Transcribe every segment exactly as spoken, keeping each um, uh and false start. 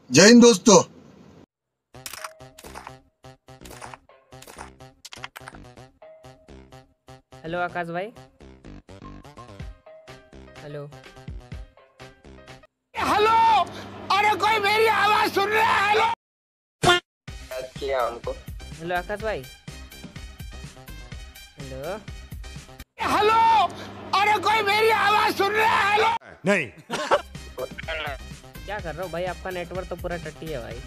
जय हिंद दोस्तों। हेलो आकाश भाई। हेलो हेलो, अरे कोई मेरी आवाज सुन रहा है? हेलो किया हमको। हेलो आकाश भाई। हेलो हेलो, अरे कोई मेरी आवाज सुन रहा है? हेलो नहीं क्या कर रहे हो भाई? आपका नेटवर्क तो पूरा टट्टी है भाई।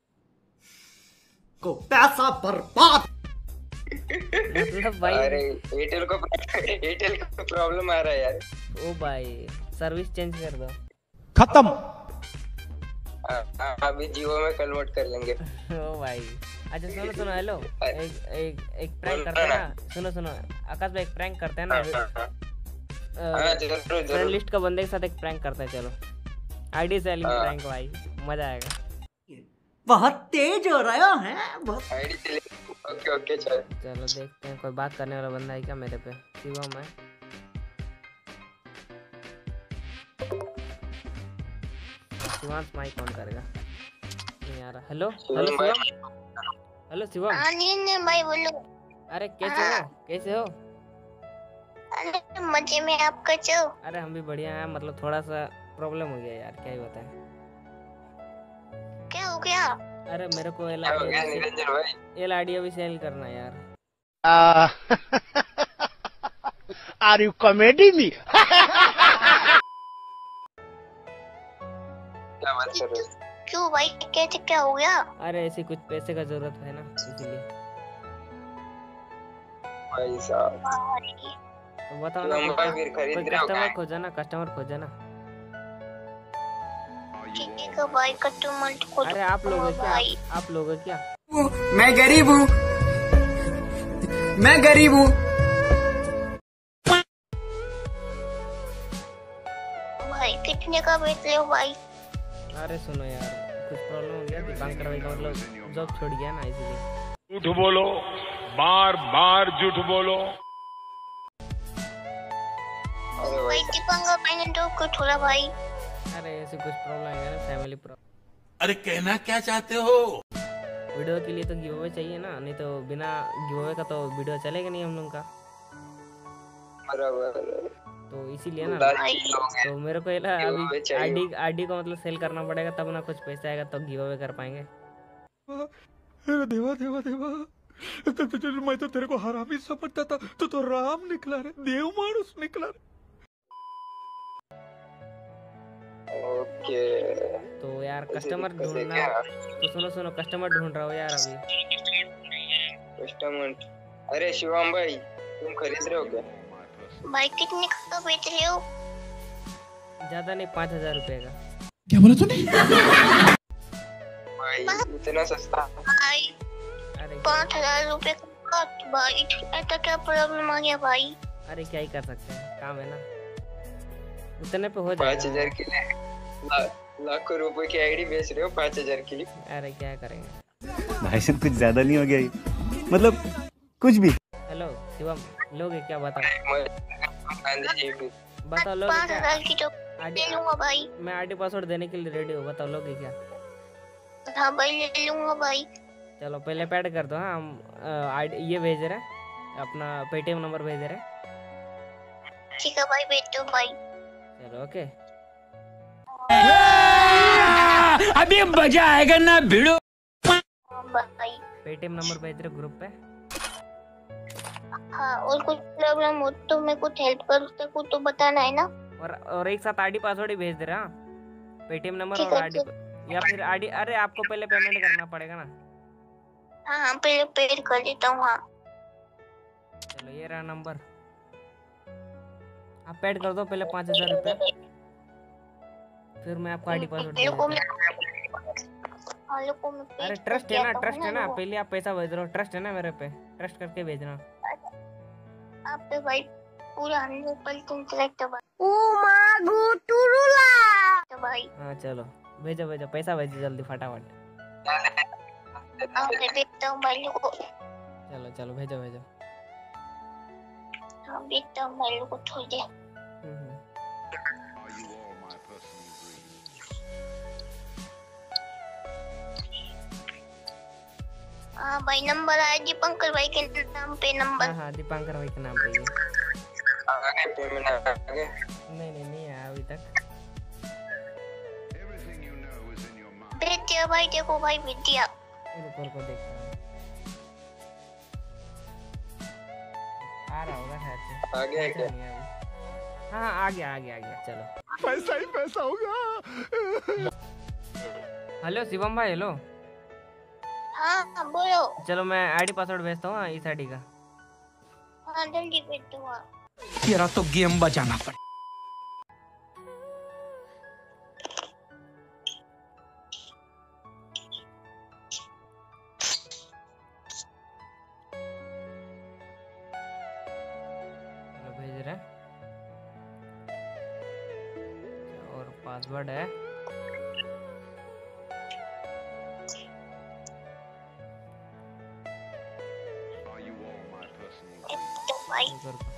को पैसा बर्बाद। मतलब भाई अरे एयरटेल को एयरटेल को प्रॉब्लम आ रहा है यार। ओ भाई सर्विस चेंज कर दो। खत्म। आ, आ, अभी जियो में कन्वर्ट कर लेंगे। ओ भाई अच्छा सुनो सुनो। हेलो एक एक एक प्रैंक बोल करते हैं ना। ना। सुनो सुनो आकाश भाई, एक प्रैंक करते हैं ना। हाँ, हाँ, हाँ, जरूर फ्रेंड जरूर। लिस्ट का बंदे के साथ एक प्रैंक करते हैं। चलो आईडी सेलिंग हाँ। प्रैंक भाई, मजा आएगा। बहुत तेज हो रहा है बहुत। आईडी चले। ओके ओके चल। चलो देखते हैं कोई बात करने वाला बंदा है क्या मेरे पे। शिवम है। शिवांश माइक ऑन करेगा नहीं आ रहा। हेलो हेलो शिवम भाई। शिवम। हेलो शिवम। नहीं भाई बोलो। अरे कैसे हो? कैसे हो? अरे मजे में, आप कैसे हो? अरे हम भी बढ़िया हैं। मतलब थोड़ा सा प्रॉब्लम हो गया यार, क्या ही बताएं। क्या हो गया? अरे मेरे को एल क्या हो गया आईडी निरंजन भाई? एल आईडी अभी सेल करना है यार। Are you comedy me? क्या बात कर रहे हो? क्यों भाई, कैसे क्या हो गया? अरे ऐसी कुछ पैसे का जरूरत है ना, इसलिए। भाई साहब तो बताओ ना, शिवम भाई फिर कोई खरीद रहे हो कस्टमर क्या? खोजा ना, कस्टमर खोजा ना। ठीक है भाई, कस्टमर को अरे आप लोग हो क्या? भाई आप, आप लोग हो क्या? मैं गरीब हूँ, मैं गरीब हूँ। भाई कितने का बेच रहे हो भाई? अरे सुनो यार, कुछ प्रॉब्लम हो गया दीपांकर भाई का, मतलब जॉब छोड़ गया ना, इसलिए। झूठ बोलो, बार बार झूठ बोलो। अरे भाई दीपांगा मैंने तो को छोड़ा भाई। अरे ऐसे कुछ प्रॉब्लम है ना, फैमिली प्रॉब्लम। अरे कहना क्या चाहते हो? वीडियो के लिए तो गिव अवे चाहिए ना, नहीं तो बिना गिव अवे का तो वीडियो चलेगा नहीं हम लोग का। बराबर। तो इसीलिए ना, लालची लोग हैं। तो मेरे को ये ना Give away अभी चाहिए। आईडी आईडी को मतलब सेल करना पड़ेगा, तब ना कुछ पैसा आएगा, तब गिव अवे कर पाएंगे। देवा देवा देवा तो, तो, तो, मैं तो तेरे को हरामी समझता था, तो तो राम निकला रे, देव मानुस निकला रे। ओके। तो यार ऐसी कस्टमर दिक्कत है ढूंढना। क्या? तो सुनो सुनो, कस्टमर ढूंढ रहा हो यार अभी। कस्टमर। अरे शिवम भाई तुम खरीद रहे हो क्या? भाई कितने का बेच रहे हो? ज्यादा नहीं, पाँच हजार रुपए का। क्या बोला तूने? भाई इतना सस्ता? भाई अरे पाँच हजार रुपए का तो भाई ऐसा क्या प्रॉब्लम आ गया भाई? अरे क्या ही कर सकते हैं, काम है ना, उतने पे हो पाँच जाएगा। हजार के लिए ला, लाखों रुपए की आईडी बेच रहे हो पाँच हजार के लिए? अरे क्या करेंगे भाई साहब कुछ ज्यादा नहीं हो गया ये? मतलब कुछ भी। हेलो शिवम, लोगे क्या? बताओ गांधी जी भी। बताओ लोगे पाँच क्या? हजार की तो आईडी ले लूंगा भाई। मैं आईडी पासवर्ड देने के लिए रेडी हूँ, बताओ लोगे क्या? हाँ भाई ले लूंगा भाई। चलो पहले पैड कर दो। हाँ हम आईडी ये भेज रहे हैं, अपना पेटीएम नंबर भेज रहे हैं। ठीक है भाई, भेज दो भाई। चलो ओके। अभी मजा आएगा ना भिड़ो। हाँ भाई। पेटीएम नंबर भेज रहे ग्रुप पे। हाँ, और कुछ प्रॉब्लम हो तो मैं कुछ हेल्प कर सकूँ तो बताना है ना। और और एक साथ आईडी पासवर्ड ही भेज दे रहा। पेटीएम नंबर ठीक और है, आईडी, या फिर आईडी। अरे आपको पहले पेमेंट करना पड़ेगा ना। हाँ हाँ पहले पेड कर देता हूँ। हाँ चलो ये रहा नंबर, आप पेड कर दो पहले पाँच हजार रुपये, फिर मैं आपको आईडी पासवर्ड दे देता हूँ। अरे ट्रस्ट है ना, ट्रस्ट है ना, पहले आप पैसा भेज रहे हो, ट्रस्ट है ना मेरे पे, ट्रस्ट करके भेजना। आप पे भाई पूरा हंड्रेड परसेंट करेक्ट है भाई। ओ माँ गोटुरुला तो भाई। हाँ चलो भेजो भेजो, पैसा भेजो जल्दी फटाफट। हाँ मैं देखता हूँ भाई को। चलो चलो भेजो भेजो। हाँ देखता हूँ भाई को, छोड़ दे। हम्म, हम्म। हाँ भाई नंबर आया दीपंकर भाई के नाम पे नंबर। हाँ हाँ दीपंकर भाई के नाम पे ये। आगे पेमेंट आगे नहीं नहीं नहीं आया अभी तक। भेज दिया भाई, देखो भाई भेज दिया। रुको रुको देखता हूँ आ रहा होगा शायद से। आगे है क्या? नहीं अभी। हाँ हाँ आ गया आ गया आ गया चलो। पैसा ही पैसा होगा। हेलो शिवम भाई हेलो। हाँ हाँ बोलो। चलो मैं आईडी पासवर्ड भेजता हूँ इस आईडी का। हाँ जल्दी भेज दो। तेरा तो गेम बजाना पड़े। चलो भेज रहे हैं। और पासवर्ड है तो भाई रुको, रुको।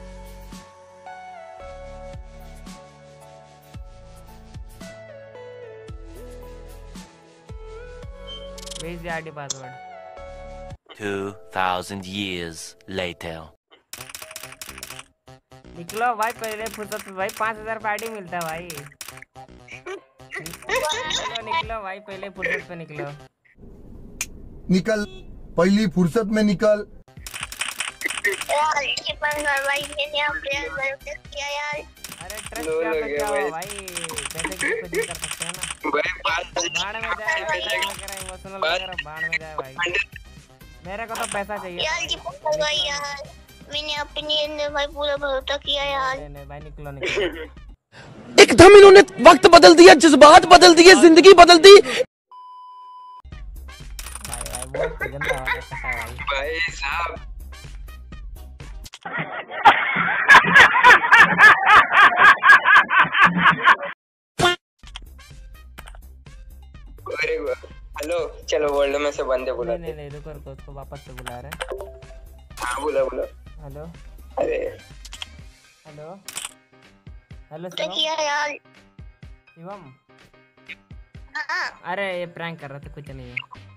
भेज दिया ID password. Two thousand years later. निकलो भाई पहले फुर्सत में भाई पाँच हजार पे आईडी मिलता है भाई। निकलो निकलो भाई पहले फुर्सत पे निकलो। निकल पहली फुर्सत में निकल। यार दीपंकर भाई मैंने अपने घर पे किया यार। अरे ट्रस्ट लो क्या लग पे गया क्या हुआ भाई। भाई पैसे की कुछ नहीं कर सकते हैं ना। भाई बात बाढ़ में जाए भाई ट्रस्ट वगैरह इमोशनल वगैरह बाढ़ में जाए भाई। मेरे को तो पैसा चाहिए। यार दीपंकर भाई यार मैंने अपने अंदर भाई पूरा भरोसा किया यार। नहीं नहीं भाई निकलो निकलो। एकदम इन्होंने वक्त बदल दिया, जज्बात बदल दिए, जिंदगी बदल दी। भाई भाई बहुत गंदा हो रहा है भाई। भाई साहब अरे हेलो चलो वर्ल्ड में से बंदे बुला। नहीं नहीं नहीं रुको रुको उसको वापस से बुला रहे हैं। हाँ बोला बोला। हेलो अरे हेलो हेलो तो शिवम किया यार। शिवम हाँ अरे ये प्रैंक कर रहे थे कुछ नहीं है।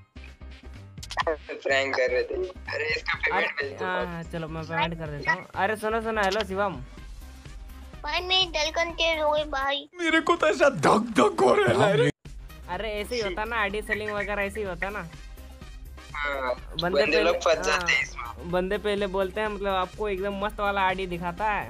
प्रैंक कर रहे थे। अरे इसका अरे पेमेंट भेज दो। हाँ हाँ चलो मैं पेमेंट कर देता हूँ। अरे सुनो सुनो हेलो शिवम। भाई मेरी धड़कन तेज हो गई भाई। मेरे को तो ऐसा धक धक हो रहा है। अरे ऐसे ही होता ना आईडी सेलिंग वगैरह ऐसे ही होता ना। हाँ, बंदे बंदे लोग फंस हाँ, जाते हैं इसमें। बंदे पहले बोलते हैं मतलब आपको एकदम मस्त वाला आईडी दिखाता है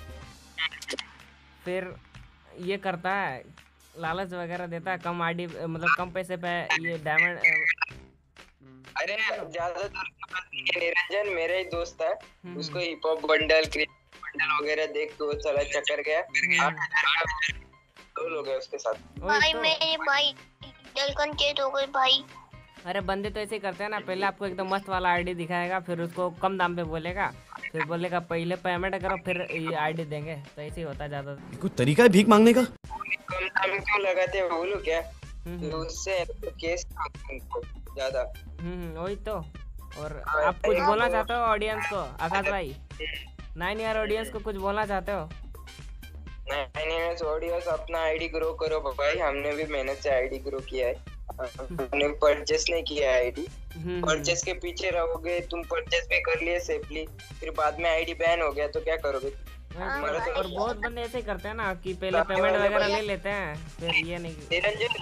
फिर ये करता है लालच वगैरह देता है कम आईडी मतलब कम पैसे पे ये डायमंड। अरे ज्यादातर निरंजन मेरा ही दोस्त है। उसको हिप हॉप बंडल बंडल वगैरह देख के वो चला चक्कर गया। आठ हजार दो लोग हैं उसके साथ। भाई मेरे भाई धड़कन तेज हो गई भाई। अरे बंदे तो ऐसे ही करते हैं ना पहले आपको एकदम मस्त वाला आईडी दिखाएगा फिर उसको कम दाम पे बोलेगा फिर बोलेगा पहले पेमेंट करो फिर ये आईडी देंगे तो ऐसे ही होता है ज्यादा। कोई तरीका है भीख मांगने का? कम दाम क्यों लगाते हैं बोलो क्या? तो उससे केस ज्यादा। हम्म वही तो। और आप कुछ बोलना चाहते हो ऑडियंस को आकाश भाई? नाइन ईयर ऑडियंस को कुछ बोलना चाहते हो? नाइन ईयर ऑडियंस अपना आईडी ग्रो करो भाई। हमने भी मेहनत से आईडी ग्रो किया है। हमने परचेस नहीं किया है आईडी। परचेस के पीछे रहोगे तुम। परचेस भी कर लिए सेफली फिर बाद में आईडी बैन हो गया तो क्या करोगे? और बहुत बंदे ऐसे ही करते हैं ना कि पहले पेमेंट वगैरह ले लेते हैं फिर ये नहीं। निरंजन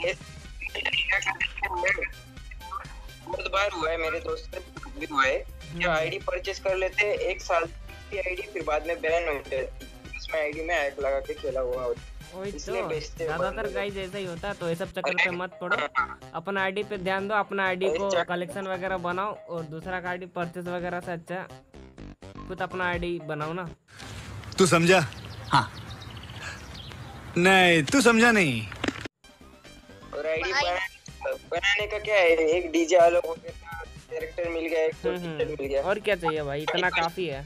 बहुत बार हुआ है मेरे दोस्त से भी हुआ है कि आईडी परचेस कर लेते हैं एक साल की आईडी फिर बाद में बैन हो जाती है। उसमें आईडी में हैक लगा के खेला हुआ होता है। वही तो ज्यादातर गाइस ऐसा ही होता है तो ये सब चक्कर पे मत पड़ो। अपना आईडी पे ध्यान दो। अपना आईडी को कलेक्शन वगैरह बनाओ और दूसरा का आईडी परचेस वगैरह से अच्छा खुद अपना आईडी बनाओ ना। तू समझा? हाँ नहीं तू समझा नहीं। और आईडी बनाने का क्या है? एक डीजे अलग हो गया, कैरेक्टर मिल गया, एक तो मिल गया। और क्या चाहिए भाई? इतना काफी है।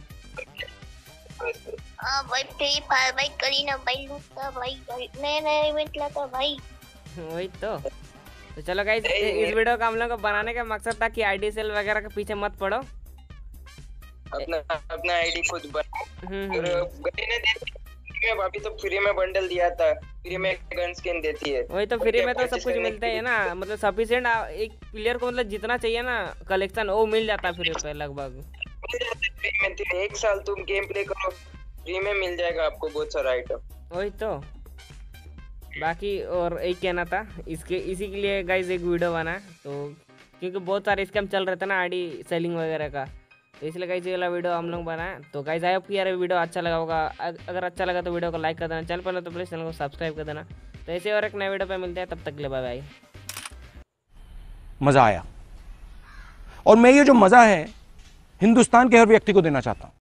हाँ भाई फ्री फायर भाई करीना भाई लूटता भाई नया नया इवेंट लाता भाई। वही तो। तो चलो गाइस इस वीडियो का हम लोग को बनाने का मकसद था कि आईडी सेल वगैरह के पीछे मत पड़ो। अपना अपना आईडी खुद बनाओ। और गरीना देवी में अभी तो फ्री में बंडल दिया था, फ्री में गन स्किन देती है। वही तो फ्री में तो सब कुछ मिलता है ना, मतलब सफिशिएंट एक प्लेयर को मतलब जितना चाहिए ना कलेक्शन वो मिल जाता है फ्री पे लगभग। मिल जाता है फ्री में, तो एक साल तुम गेम प्ले करो फ्री में मिल जाएगा आपको बहुत सारा आइटम। वही तो बाकी और एक कहना था इसके इसी के लिए गाइस एक वीडियो बना, तो क्योंकि बहुत सारे स्कैम चल रहे थे ना आईडी सेलिंग वगैरह का, तो इसलिए गाइस ये वाला वीडियो हम लोग बनाए। तो गाइस आई होप कि यार वीडियो अच्छा लगा होगा, अगर अच्छा लगा तो वीडियो को लाइक कर देना, चैनल पर तो प्लीज चैनल को सब्सक्राइब कर देना। तो ऐसे और एक नए वीडियो पे मिलते हैं, तब तक के लिए बाय बाय। मजा आया और मैं ये जो मजा है हिंदुस्तान के हर व्यक्ति को देना चाहता हूं।